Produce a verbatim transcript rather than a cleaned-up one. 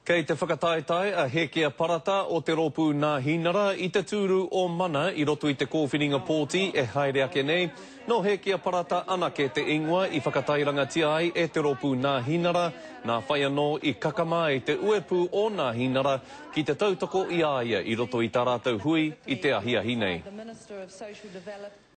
Kei te whakataetae a Hekia Parata o te roopu Nahinara i te turu o mana i roto i te kowhiringa poti e haere ake nei. No Hekia Parata anake te ingoa i whakatairangatia ai e te roopu Nahinara nā whai anō i kakama i te uepu o Nahinara ki te tautoko i aia i roto i tā rātou hui i te ahiahi nei.